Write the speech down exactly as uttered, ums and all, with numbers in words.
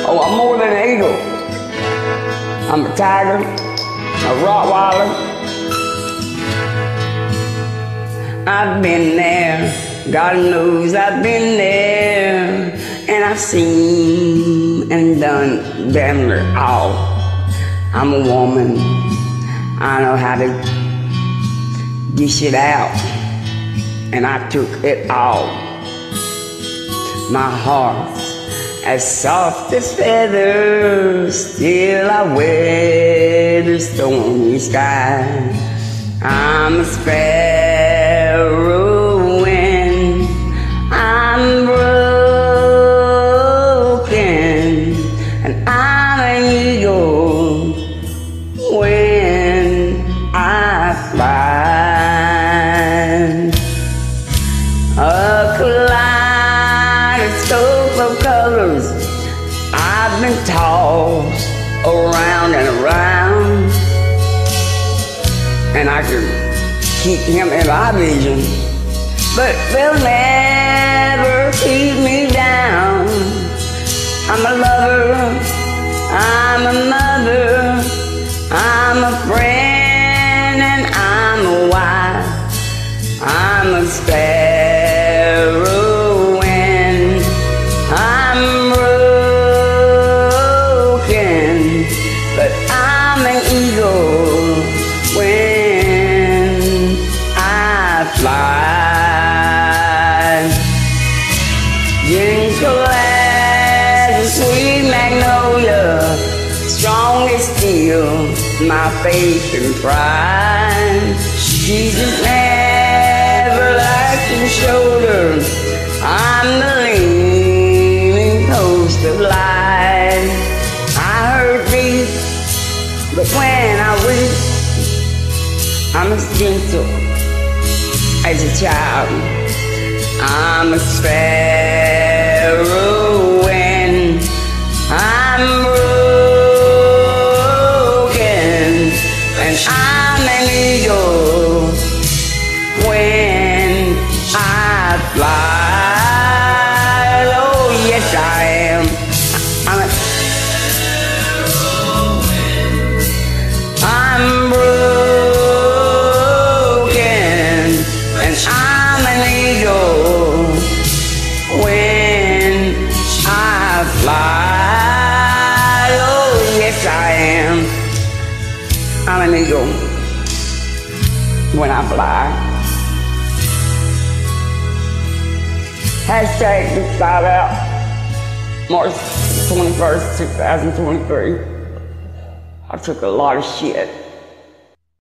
Oh, I'm more than an eagle. I'm a tiger, a Rottweiler. I've been there, God knows I've been there, and I've seen and done damn near all. I'm a woman, I know how to dish it out, and I took it all. My heart's as soft as feathers, still I wear the stormy sky. I'm a sparrow when I'm broken, and I'm an eagle when I fly. A kaleidoscope of colors, I've been tossed around and around, and I could keep him in my vision, but they'll never keep me down. I'm a lover, I'm a mother, I'm a friend, and I'm a wife. I'm a sparrow when I'm broken, but I'm an eagle when I fly. Gentle as a sweet magnolia, strong as steel, my faith and pride. Jesus never lacked his shoulder, I'm the leaning post of light. I hurt deep, but when I weep, I'm as gentle as a child. I'm a sparrow when I'm broken, and I'm an eagle when I fly. Oh yes I am. I'm a I'm broken, and I'm an eagle when I fly. Oh yes I am. I'm an eagle when I fly. Hashtag Big Five Out, March twenty-first, two thousand twenty-three. I took a lot of shit.